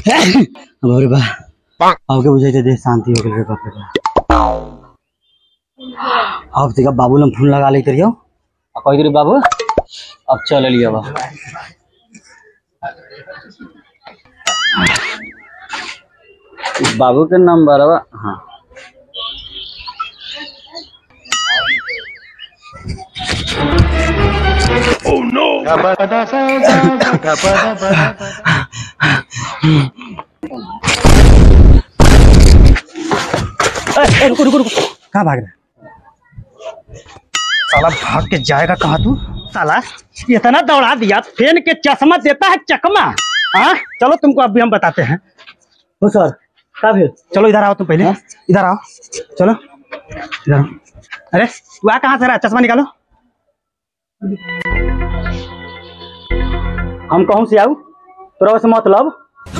बाबरे बा आपके बुझाई दे शांति हो गई बाप रे। अब देखा बाबू ने फोन लगा ले करियो कह दे बाबू अब चल लिया बा बाबू के नंबर है। हाँ Oh no! रुको रुको रुको कहाँ भाग रहा साला? भाग के जाएगा कहाँ तू साला? इतना दौड़ा दिया फेन के चश्मा देता है चकमा। हाँ चलो तुमको अभी हम बताते हैं। तो सर क्या फिर चलो इधर आओ तुम पहले। इधर आओ चलो इधर आओ। अरे तू आ कहाँ से रहा? चश्मा निकालो। हम कहूँ से आऊ तोरा से मतलब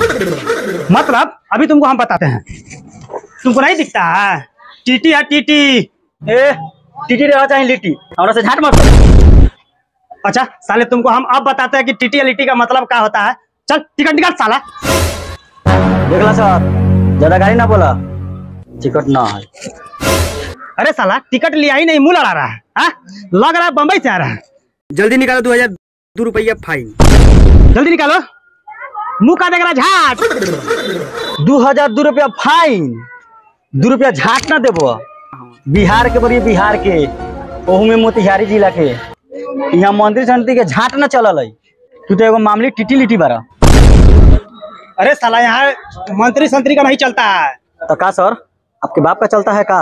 अभी तुमको हम बताते हैं। तुमको नहीं दिखता है टीटी है टीटी। ए टीटी रहा चाहे लिट्टी हमरा से झाट मत। अच्छा साले तुमको हम अब बताते हैं कि टीटी या लिट्टी का मतलब क्या होता है। चल टिकट निकाल साला। देखला सर ज्यादा गाड़ी ना बोला टिकट ना है। अरे साला टिकट लिया ही नहीं मुंह लड़ा रहा है। हाँ लग रहा है बम्बई से आ रहा है। जल्दी निकालो 2002 रुपया फाइन। जल्दी निकालो मुंह का देख रहा झाट। 2002 रुपया फाइन 2 रुपया झाट ना देबो। बिहार के बड़ी बिहार के ओहू में मोतिहारी जिला के यहाँ मंत्री संत्री के झाट न चलल है। तू तो एगो मामूली टीटी लिट्टी बारा। अरे साला यहाँ मंत्री संत्री का नहीं चलता है। तो का सर आपके बाप का चलता है का?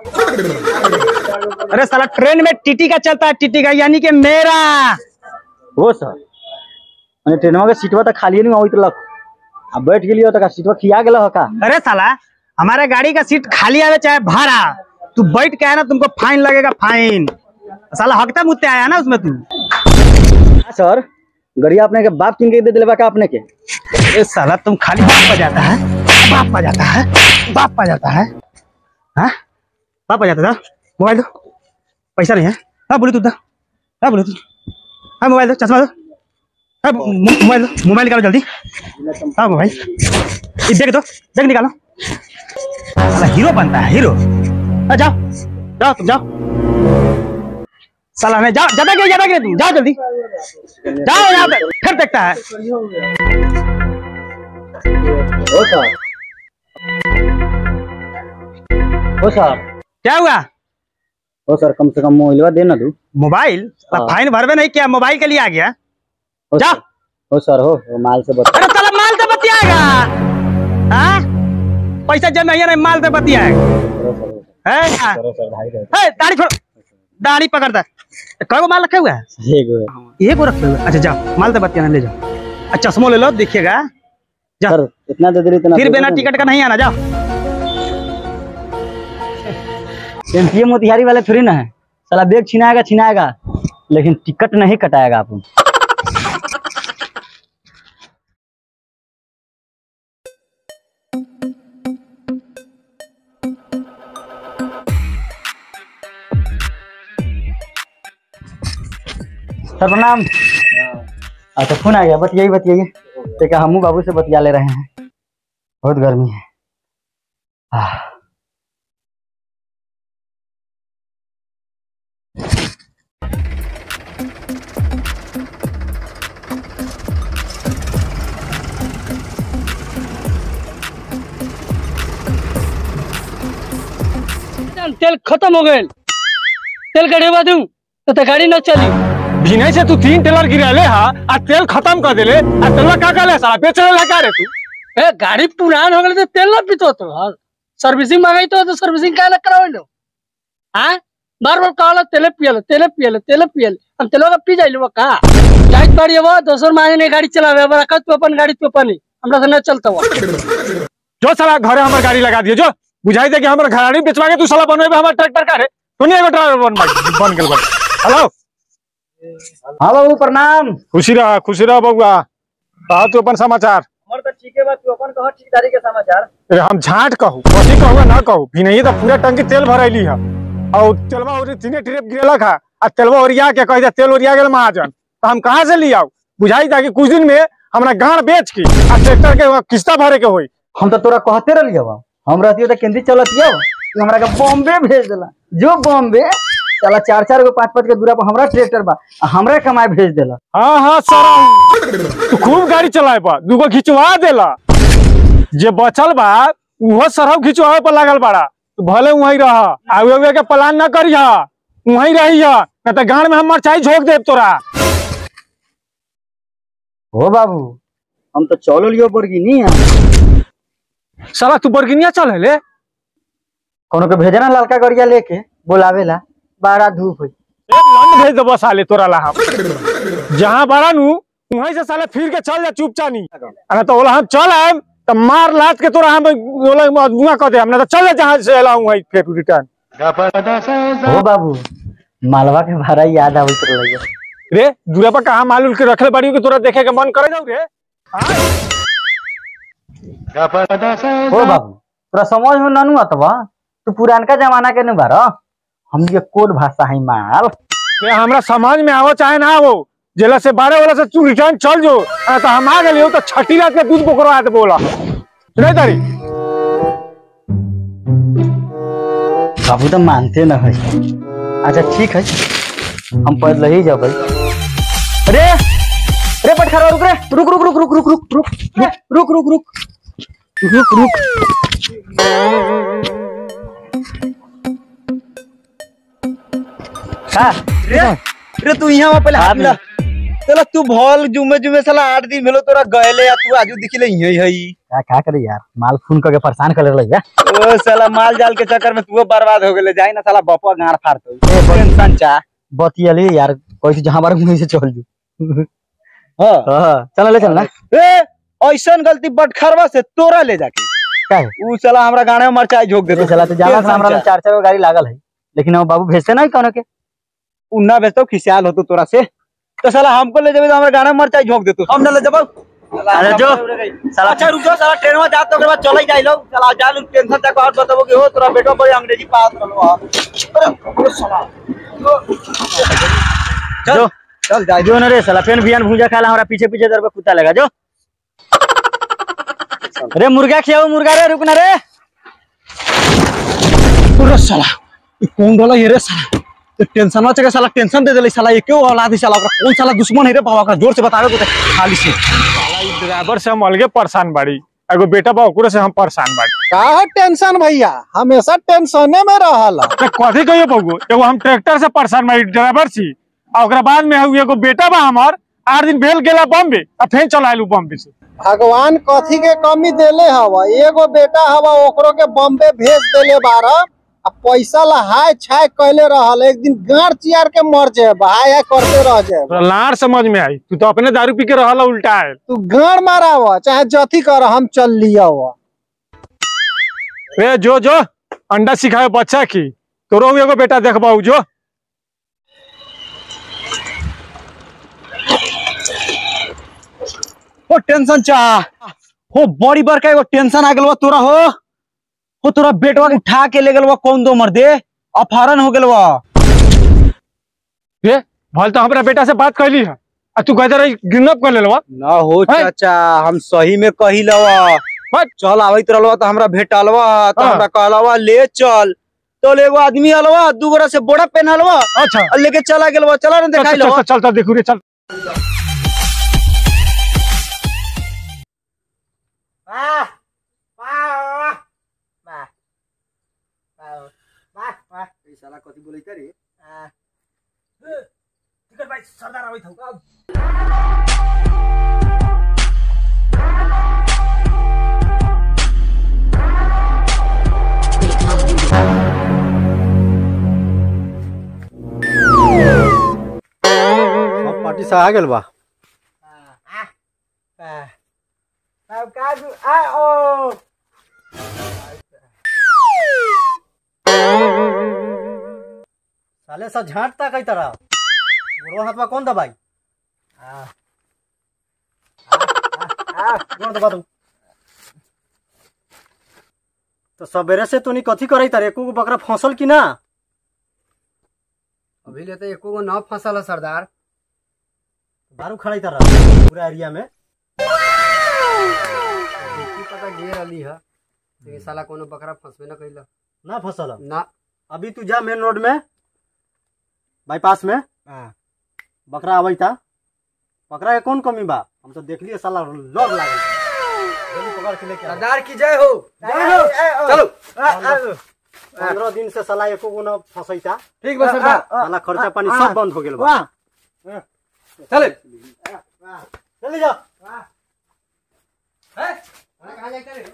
अरे साला ट्रेन में टीटी का चलता है टीटी का यानी कि मेरा। वो सर मैंने ट्रेनवा के सीटवा तो खाली नहीं हुई तो अब बैठ गेलियो तो सीटवा खिया गेल का? अरे साला हमारे गाड़ी का सीट खाली आवे चाहे भाड़ा तू बैठ के आया ना तुमको फाइन लगेगा फाइन। साला हकता मुत्ते आया ना उसमें तू। सर गरिया अपने के बाप किन के दे दिलवा का अपने के? ए साला तुम खाली बाप बजाता है बाप बजाता है बाप बजाता है। हाँ बाप बजाता था। मोबाइल दो पैसा नहीं है। हाँ ब्लूटूथ दो। हाँ ब्लूटूथ। हाँ मोबाइल दो चश्मा दो। हाँ मोबाइल दो मोबाइल निकालो जल्दी। हाँ मोबाइल देख दो देख निकालो। साला हीरो बनता है हीरो। जाओ जाओ तुम जाओ। साला नहीं जाओ ज्यादा गए तुम जाओ जल्दी जाओ यहाँ पे फिर देखता है। ओ सर क्या हुआ? ओ सर कम से कम मोबाइल देना तू। मोबाइल फाइन भरवे नहीं किया मोबाइल के लिए आ गया। जाओ हो सर हो माल से बता। अरे साला माल से बतियाएगा। हाँ पैसा जब नहीं माल से बतियाएगा। दाढ़ी छोड़ दाढ़ी पकड़ता है। कई माल रखे हुआ है? एक रखे हुए। अच्छा जाओ माल से बतियाना ले जाओ। अच्छा चश्मो ले लो देखिएगा। जाओ इतना दे दे इतना फिर बिना टिकट का नहीं आना। जाओ एमपीए मोतिहारी वाले थोड़ी ना है। साला बैग छिनाएगा लेकिन टिकट नहीं कटाएगा आप। सर प्रणाम। अच्छा फोन आ गया बतियाइए तो हम बाबू से बतिया ले रहे हैं। बहुत गर्मी है। तेल खत्म हो गए तेल कढ़ेवा दूं तो गाड़ी न चली। भिने से तू 3 टेलर गिराले हा आ तेल खत्म कर देले आ तेलवा का काले साला बेचले लगा रे तू। ए गाड़ी पुरान हो गले तो तेल न पीतो तो सर्विसिंग मांगाई तो सर्विसिंग काहे न करावेलो। हां बार-बार कहला तेल पियल हम तेलवा का पी जाइलो का जाइत बाड़ीवा दोसर मांगे ने गाड़ी चलावे बरा तू अपन गाड़ी तू अपन हमरा से न चलता हुआ। जो साला घरे हमर गाड़ी लगा दियो जो बुझाई दे कि हमर गाड़ी बेचवा के तू साला बनवे हमर ट्रैक्टर का रे तू नहीं एगो ड्राइवर बन गेल। हेलो हाँ बाबू प्रणाम। खुशी रहा बबुआ। कहा तू अपन समाचार। हमर तो ठीक है बात तू अपन कह ठेकेदारी के समाचार। अरे हम झाट कहू कथी कहू ना कहू भी नहीं तो पूरा टंकी तेल भरैली है और तेलवा और तीने ट्रिप गिरेलक है आ तेलवा ओरिया के कह दे तेल ओरिया गेल महाजन तो हम कहाँ से ले आऊ। बुझाई था कि कुछ दिन में हमरा गाड़ बेच के आ ट्रैक्टर के किस्ता भरे के होई। हम तो तोरा कहते रहिए बा हम रहती तो केंद्रीय चलतिया तू हमरा के बॉम्बे भेज देला जो बॉम्बे चला 4-4 गो 5-5 के दूरा पर हमरा ट्रैक्टर बा हमरा कमाए भेज देला। हाँ सर तू खूब गाड़ी चलाए बा दूगो खिंचवा देला जे बचल बा उहो सरहब खिंचवावे पर लागल बाड़ा तू भले वहीं रह आवे के प्लान न करिया वहीं रहिया न तो गाड़ में हम मरचाई झोंक देब तोरा। हो बाबू हम तो चलो लियो बरगिनी है साला तू बरगिनिया चल ले कोनो के भेजना ललका गरिया लेके बोलावेला बड़ा धूप है लंड भेज दबो साले तोरा ला हम जहां बड़ा नु वहीं से साले फिर के चल जा चुपचानी अरे तो ओला हम चल आएम तो मार लात के तोरा हम ओला अदुआ कर दे हम ना तो चल जहां से एलाऊं वहीं फिर रिटर्न। हो बाबू मालवा के भाड़ा याद आवत रहिए रे दूरा पर कहां मालूल के रखले बाड़ी के तोरा देखे के मन करे जाऊ रे। हो बाबू तोरा समझ में ननु अतवा तू पुरानका जमाना के न बारा हम ये कोड भाषा है माल रे हमरा समझ में आवो चाहे ना आवो जेला से बारे वाला से तू रिटर्न चल जो तो हम आ गेलियो तो छठी रात के दूध पोकरो आते बोला रे तारी बाबू तो मानते न है। अच्छा ठीक है हम पैदल ही जाब। अरे अरे पटखरा रुक रे रुक रुक रुक रुक रुक रुक रुक रुक रुक रुक रुक हाँ रे तू यहाँ पहले हाथ मिला चला तू भल जुमे जुमे साला 8 दिन भेलो तोरा गएले या तू आजू दिखले यही हई क्या करे यार माल फोन करके परेशान कर ले ओ साला माल जाल के चक्कर में तू बर्बाद हो गेले जाई ना साला बपा गाड़ फाड़तो टेंशन चा बतियले यार कोई जहां बार मुंह से चल जू। हां चल ले चल ना ए ऐसन गलती बटखरवा से तोरा ले जाके का ऊ साला हमरा गाने में मरचाई झोक देतो चला तो जाला हमरा में 4-4 गो गाड़ी लागल है लेकिन हम बाबू भेजते नहीं कोनो के उन्ना भेजतो खिसियाल होतो तोरा से तो साला हमको ले जेबे तो हमरा गाने में मरचाई झोक देतो हम न ले जबो। अरे जो साला अच्छा रुक जा साला ट्रेन में जात तो के बाद चलै जाई लो साला जालू टेंशन तक और बताबो कि हो तोरा बेटो बड़ी अंग्रेजी पास रहलो अरे साला जो चल जा जो न रे साला फेन बियान भूजा खाला हमरा पीछे पीछे दर पे कुत्ता लगा जो। अरे मुर्गा खियाओ मुर्गा रे रुक ना रे अरे साला ई कौन डला ये रे साला तो टेंशन में चके साला टेंशन दे देले साला ये क्यों औलाद है साला ओकरा कौन साला दुश्मन है रे बाबा का जोर से बतावे तो खाली से साला ई ड्राइवर से हम अलगे परेशान बाड़ी एगो बेटा बा ओकरे से हम परेशान बाड़ी का है टेंशन भैया हमेशा टेंशने में रहला। तो कथी कहियो बगो एगो हम ट्रैक्टर से परेशान बाड़ी ड्राइवर छी आ ओकरा बाद में एगो बेटा बा हमर 8 दिन भेल गेला बॉम्बे आ फेन चल आइलू बॉम्बे से। भगवान कथी के कमी देले हवा एगो बेटा हवा ओकरो के बॉम्बे भेज देले बारा आ पैसा ला हाय छाय कहले रहल एक दिन गाड़ चियार के मर जाए हाय हाय करते रह जाए। तोरा लाड़ समझ में आई तू तो अपने दारू पी के रहला उल्टा है तू गाड़ मारावा चाहे जथी कर हम चल लिया हुआ। रे जो जो अंडा सिखाए बच्चा की तोरो एगो बेटा देखबाऊ जो ओ टेंशन चा हो बड़ी बड़का एगो टेंशन आ गेलवा तोरा हो तोरा बेटवा के उठा के ले गेलवा कौन दो मर दे अपहरण हो गेलवा रे भल तो हमरा बेटा से बात कैली है आ तू कहते रही गिनअप कर लेलवा ना हो चाचा हम सही में कही लवा चल आवत रहलवा तो हमरा भेटलवा तो हमरा कहलवा ले चल तो एगो आदमी अलवा दू गोरा से बोड़ा पहनलवा अच्छा और लेके चला गेलवा चला ना देखाई लवा चल चल देखू रे चल साला कथी बोलै करे भाई सरदार आवत हौ सब पार्टी से आ गेल बा साले सा झांटता कई तरह गोड़वा हाथ में कौन दबाई कौन दबा तू तो सवेरे से तू कथी करे तारे एको गो बकरा फसल की ना अभी ले तो एको गो ना फसल है सरदार दारू खड़ा तरह पूरा एरिया में पता घेर अली है लेकिन साला कोनो बकरा फंसबे न कइला ना फसल ना। अभी तू जा मेन रोड में बाईपास में बकरा अबै था। बकरा के कौन कमी बा? हम तो देख लिए साला लड़ लागल। जल्दी पकड़ के लेके आ। सरदार की जय हो। चलो 15 दिन से साला एको को न फसैता। ठीक बा सरदार। साला खर्चा पानी सब बंद हो गेल बा। चले जल्दी जा। कहां जाइता रे?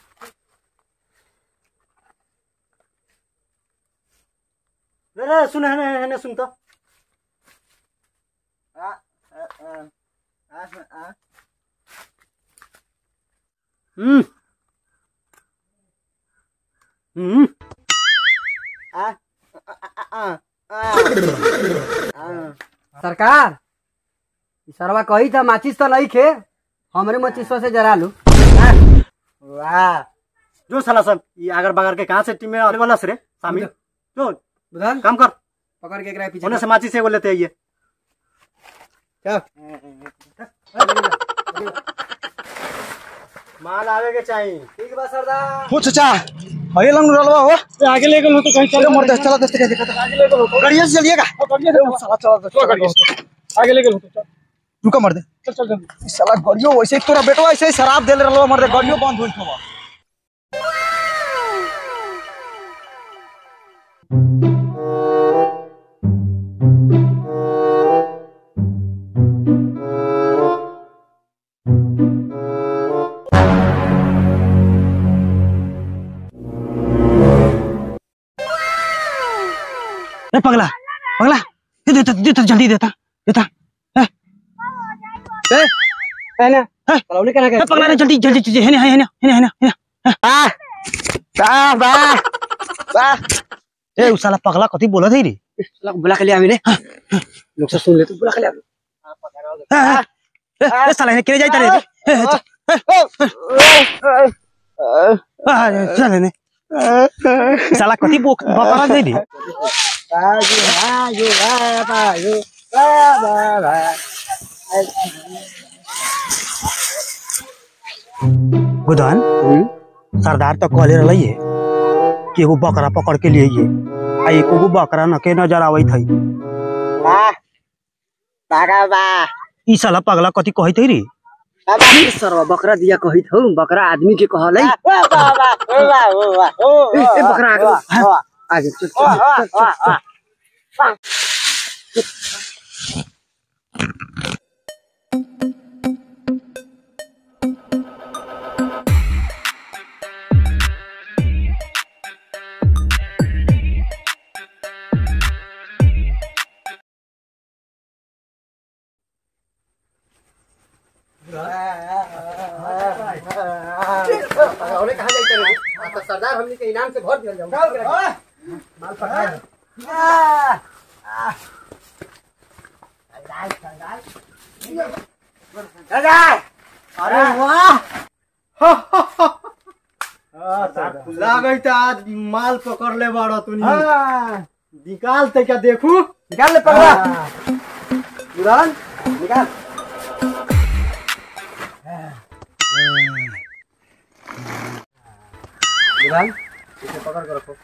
रे सुन है सुन तो। हम्म हम्म सरकार ई सरवा कही था माचिस तो नहीं खे हमरे माचिसवा से जरा लू। वाह जो साला सब ये अगर बगर के कहां से टीम में आने वाला से रे शामिल जो बुधन काम कर पकड़ के एकरा पीछे होने से माची से वो लेते आइए। माल आवे के चाहिए। ठीक बा सरदार। हो चाचा अरे लंग रलवा हो आगे ले गए तो कहीं चलो मरते चलो दोस्त के देखा गाड़िया से चलिएगा साला चलो आगे ले गए तो रुका मर दे चल चल चल। साला गाड़ियों वैसे ही तोरा बेटवा ऐसे ही शराब दे रलवा मर दे गाड़ियों बंद होई थवा। ए पगला पगला देता जल्दी देता देता पहले कलौनी कना के पगला ने जल्दी जल्दी है ए उ साला पगला कथी बोलत है रे? बुला के ले आवे रे लोग से सुन ले तू बुला के ले आवे। ए साला ने के जाइता रे? चल ने साला कथी बकरा दे रे? बुधन सरदार तो कहले रही कि एगो बकरा पकड़ के लिए आ एको बकरा न के नजर आवत है। ई साला पगला कथी कहत है रे? सरवा बकरा दिया कही थो बकरा आदमी के कहले ए बकरा आगे चल सरदार हमने के इनाम से भर दिया जाओ माल पकड़ा अरे वाह लागैता आज माल पकड़ ले बाड़ा तू निकाल ते क्या देखू निकाल ले पकड़ा बुरान निकाल बुरान इसे पकड़ कर रखो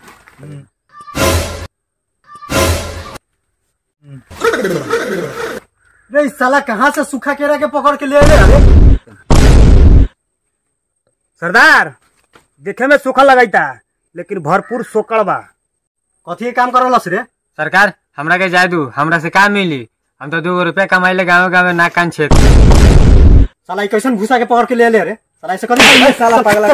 रे इस साला कहाँ से सूखा केरा के पकड़ के ले आए रे? सरदार देखे में सूखा लगाईता लेकिन भरपूर सोकड़ बा। कथी के काम करलस रे? सरकार हमरा के जाय दू हमरा से का मिली हम तो 2 रुपया कमाइले गाँव गाँव ना कान छेद। साला ई कैसन भूसा के पकड़ के ले रे? साला ऐसे कर साला पागला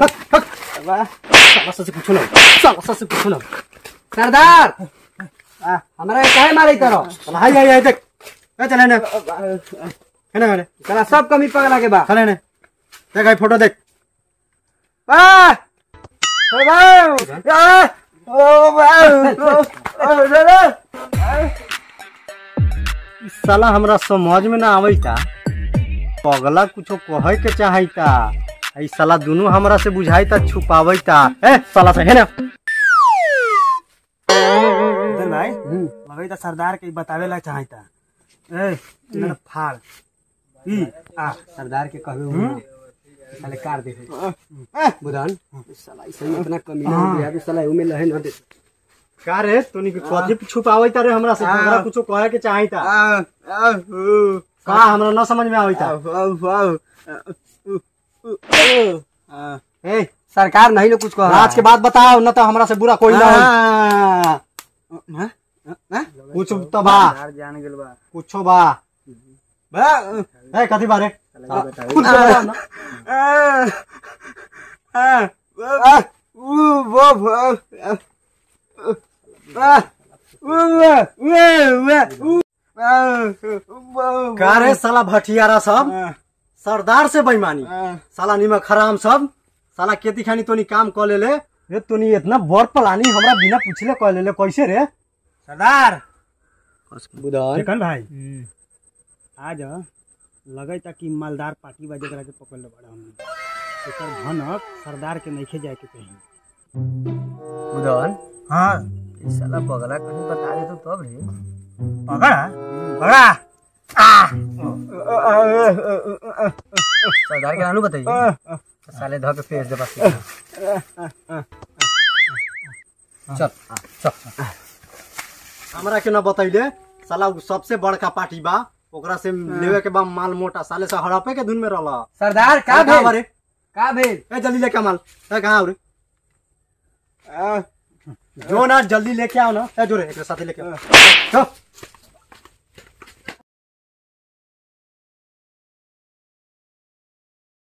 साला से पूछो ना साला से पूछो ना सरदार हमरा के काहे मारे तरो साला हाय देख ए चले ने है ना साला सब कमी पगला के बा चले ने देख आई फोटो देख साला हमरा समझ में ना आवैता पगला कुछो कहे के चाहता ई साला दोनों हमरा से बुझाईता छुपावैता ए साला से है ना भाई लगैता सरदार के बतावेला चाहता ए फाड़ ई सरदार के कहबे साले कार दे बुधान साला इसमें इतना कमी हो गया साला उमे लहे न दे का रे तोनी के कथि छुपावै तारे हमरा से हमरा कुछो कहे के चाहि ता का हमरा न समझ में आबै ता ए सरकार नहीं न कुछ कह आज के बाद बताओ न तो हमरा से बुरा कोई ना हो कुछ तो बा जान गेल बा कुछो बा ए कथि बारे कुछ बता ना का रे साला भटियारा सब सरदार से बेईमानी साला निमक हराम सब साला खेती खानी तोनी काम क लेले रे तोनी इतना बड़ प्लानिंग हमरा बिना पूछले क लेले कैसे रे सरदार बुधान देखन भाई आज लगे ता कि मालदार पार्टी बा जकरा के पकड़ ले बड़ा हमनी एकर भनक सरदार के नइखे जाए के कहीं बुधान हां ई साला पगला कहीं बता दे तो तब रे पकड़ा पकड़ा सरदार के नानू बताइए साले धो के फेस दे बस चल चल हमरा के न बतैले साला उ सबसे बड़का पार्टी बा ओकरा से लेवे के बा माल मोटा साले से हड़पे के धुन में रहला सरदार का भेल का भेल ए जल्दी लेके माल ए कहां रे जो ना जल्दी लेके आओ ना ए जोरे एक साथ लेके आओ